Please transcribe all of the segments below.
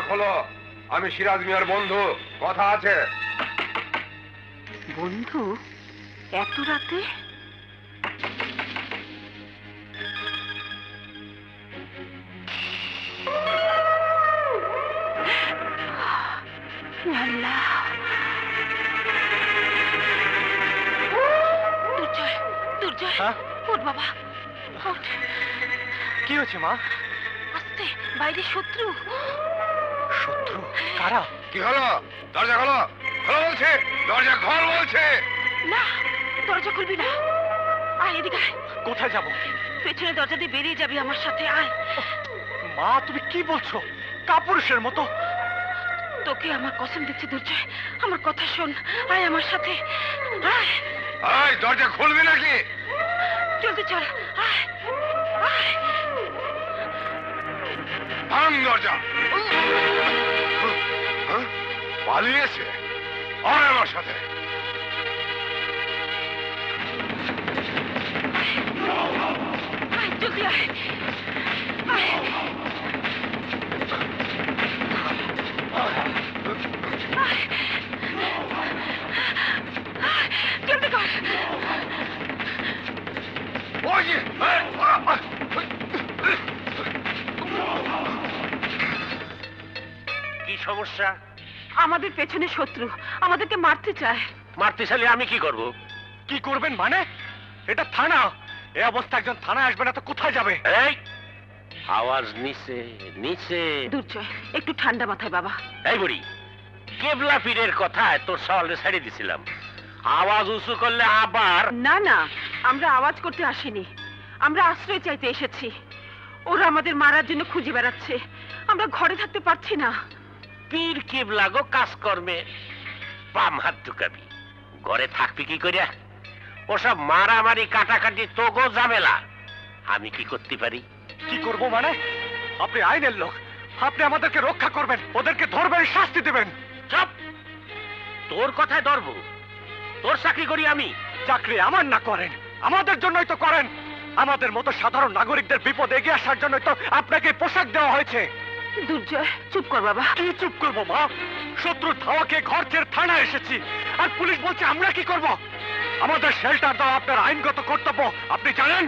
খোলো, আমি সিরাজ মিয়ার বন্ধু, কথা আছে। বন্ধু? এত রাতে? আল্লাহ, দুর্জয়, দুর্জয়, ওঠ বাবা, ওঠ। কি হয়েছে মা? আস্তে, বাইরে শত্রু। শত্রু? কারা? কি হলো? দরজা খোলো, খোলো বলছে, দরজা খোল বলছে। না, দরজা খুলবি না। আয় এদিকে আয়। কোথায় যাব? পেছনে দরজা দিয়ে বেরিয়ে যাবি আমার সাথে, আয়। মা তুমি কি বলছো? কাপুরুষের মতো। তোকে আমার কসম দিচ্ছি দুর্জয়, আমার কথা শোন, আয় আমার সাথে, আয়। আয়, দরজা খুলবি নাকি? জলদি চল, আয়, আয়। ভাঙ দরজা। পালিয়েছে? আয় আমার সাথে। আয়, জলদি আয়, আয়। জলদি কর। ওই যে, কি সমস্যা? আমাদের পেছনে শত্রু, আমাদেরকে মারতে চায়। মারতে চাইলে আমি কি করব? কি করবেন মানে? এটা থানা, এই অবস্থা একজন থানায় আসবে না তো কোথায় যাবে? এই আওয়াজ নিচে নিচে। দুর্জয়, একটু ঠান্ডা মাথায় বাবা। এই বুড়ি, কেবলা পীরের কথায় তোর সওয়ালে ছেড়ে দিছিলাম, আওয়াজ উঁচু করলে আবার। না না, আমরা আওয়াজ করতে আসিনি, আমরা আশ্রয় চাইতে এসেছি। ওরা আমাদের মারার জন্য খুঁজে বেড়াচ্ছে, আমরা ঘরে থাকতে পারছি না। পীর কেবলা গো কাজকর্মে বাম হাত ঢুকাবি, ঘরে থাকবি কি করিয়া? ওসব মারামারি কাটাকাটি তো গো ঝামেলা। আমি কি করতে পারি? কি করব মানে? আপনি আইনের লোক, আপনি আমাদেরকে রক্ষা করবেন, ওদেরকে ধরবেন, শাস্তি দেবেন। চুপ! তোর কথায় ধরবো? তোর চাকরি করি আমি। চাকরি আমার না করেন, আমাদের জন্যই তো করেন। আমাদের মতো সাধারণ নাগরিকদের বিপদ এগিয়ে আসার জন্যই তো আপনাকে পোশাক দেওয়া হয়েছে। দুর্জয়, চুপ কর বাবা। কি চুপ করবো মা? শত্রুর ধাওয়াকে ঘর ছেড়ে থানায় এসেছি, আর পুলিশ বলছে আমরা কি করব? আমাদের শেল্টার দেওয়া আপনার আইনগত কর্তব্য, আপনি জানেন?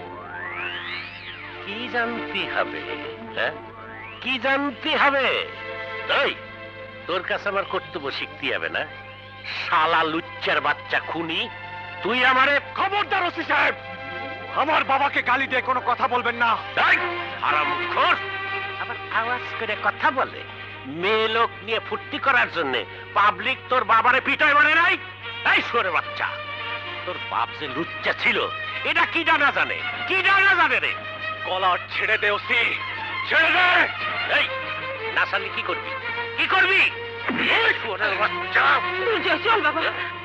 কি জানতে হবে? হ্যাঁ, কি জানতে হবে? এই, তোর কাছে আমার কর্তব্য শিখতে হবে না? শালা লুচ্চার বাচ্চা খুনি তুই আমারে। খবরদার ওসি সাহেব, আমার বাবাকে গালি দিয়ে কোনো কথা বলবেন না। হারামখোর, আবার আওয়াজ করে কথা বলে। মেয়ে লোক নিয়ে ফুর্তি করার জন্য পাবলিক তোর বাবারে পিটায় মানে নাই? এই শুয়োরের বাচ্চা, তোর বাপ যে লুচ্চা ছিল এটা কি জানা জানে? কি জানা জানে রে? কলার ছেড়ে দে ওসি, ছেড়ে দে। এই না ছাড়লে কি করবি? কি করবি? এই শুয়োরের বাচ্চা। দুর্জয়, চল বাবা।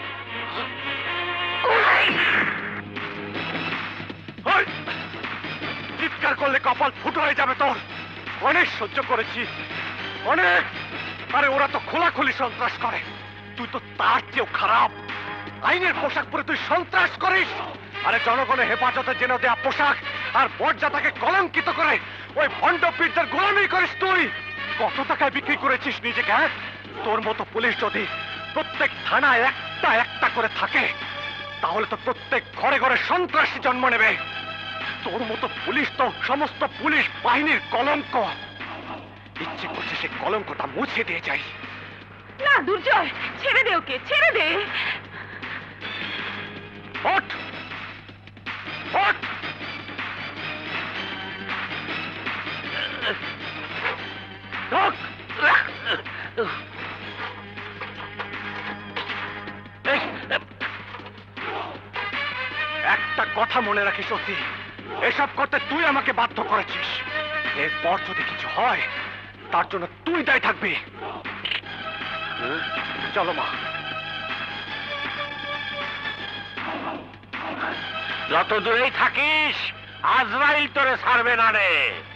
ওই, চিৎকার করলে কপাল ফুটো হয়ে যাবে তোর। অনেক সহ্য করেছি, অনেক। আরে ওরা তো খোলাখুলি সন্ত্রাস করে, তুই তো তার চেয়েও খারাপ। আইনের পোশাক পরে তুই সন্ত্রাস করিস। আরে জনগণের হেফাজতে জেনে দেয়া পোশাক আর মর্যাদাকে কলঙ্কিত করে ওই ভণ্ড পীরদের গোলামি করিস তুই। কত টাকায় বিক্রি করেছিস নিজেকে? তোর মতো পুলিশ যদি প্রত্যেক থানায় একটা একটা করে থাকে, তাহলে তো প্রত্যেক ঘরে ঘরে সন্ত্রাসী জন্ম নেবে। তোর মতো পুলিশ তো সমস্ত পুলিশ বাহিনীর কলঙ্ক। ইচ্ছে করছে সে কলঙ্কটা মুছে দিয়ে যাই। না দুর্জয়, ছেড়ে দে ওকে, ছেড়ে দে। ওঠ, ওঠ। ঢোক। একটা কথা মনে রাখিস ওসি, এসব করতে তুই আমাকে বাধ্য করেছিস। এরপর যদি কিছু হয় তার জন্য তুই দায়ী থাকবি। চলো মা। যত দূরেই থাকিস আজরাইল তোরে ছাড়বে না রে।